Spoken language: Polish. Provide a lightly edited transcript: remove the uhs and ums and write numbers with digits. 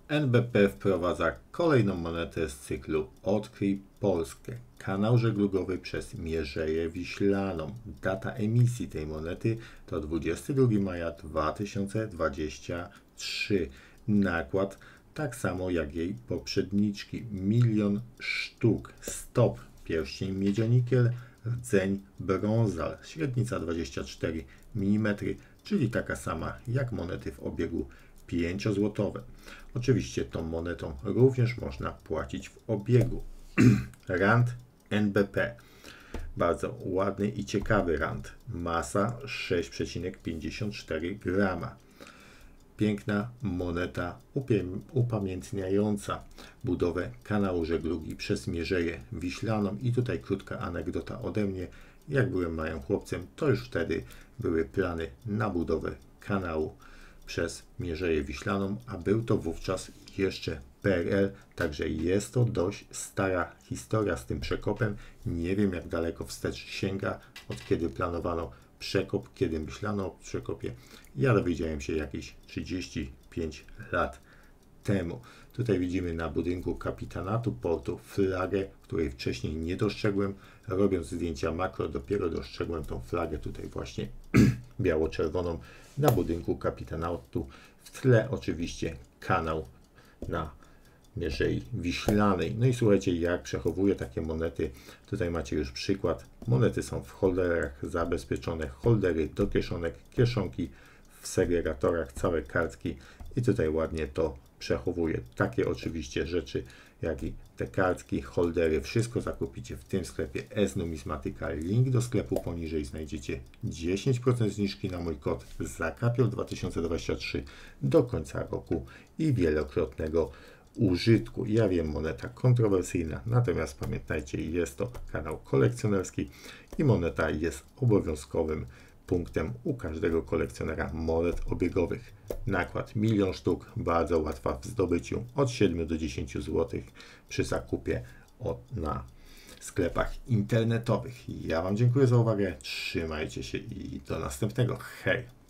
NBP wprowadza kolejną monetę z cyklu Odkryj Polskę. Kanał żeglugowy przez Mierzeję Wiślaną. Data emisji tej monety to 22 maja 2023. Nakład tak samo jak jej poprzedniczki. 1 000 000 sztuk. Stop. Pierścień miedzionikiel, rdzeń brązal. Średnica 24 mm, czyli taka sama jak monety w obiegu 5-złotowe. Oczywiście tą monetą również można płacić w obiegu. Rand NBP. Bardzo ładny i ciekawy rand. Masa 6,54 grama. Piękna moneta upamiętniająca budowę kanału żeglugi przez Mierzeję Wiślaną. I tutaj krótka anegdota ode mnie. Jak byłem małym chłopcem, to już wtedy były plany na budowę kanału przez Mierzeję Wiślaną, a był to wówczas jeszcze PRL, także jest to dość stara historia z tym przekopem. Nie wiem, jak daleko wstecz sięga, od kiedy planowano przekop, kiedy myślano o przekopie. Ja dowiedziałem się jakieś 35 lat temu. Tutaj widzimy na budynku kapitanatu portu flagę, której wcześniej nie dostrzegłem. Robiąc zdjęcia makro, dopiero dostrzegłem tą flagę tutaj właśnie biało-czerwoną na budynku kapitanatu. W tle oczywiście kanał na Mierzei Wiślanej. No i słuchajcie, jak przechowuję takie monety. Tutaj macie już przykład. Monety są w holderach zabezpieczone, holdery do kieszonek, kieszonki w segregatorach, całe kartki i tutaj ładnie to przechowuję. Takie oczywiście rzeczy, jak i te kartki, holdery, wszystko zakupicie w tym sklepie S-Numismatyka. Link do sklepu poniżej znajdziecie 10% zniżki na mój kod ZAKAPIOL 2023 do końca roku i wielokrotnego użytku. Ja wiem, moneta kontrowersyjna, natomiast pamiętajcie, jest to kanał kolekcjonerski i moneta jest obowiązkowym punktem u każdego kolekcjonera monet obiegowych. Nakład 1 000 000 sztuk, bardzo łatwa w zdobyciu, od 7 do 10 zł przy zakupie na sklepach internetowych. Ja Wam dziękuję za uwagę, trzymajcie się i do następnego. Hej!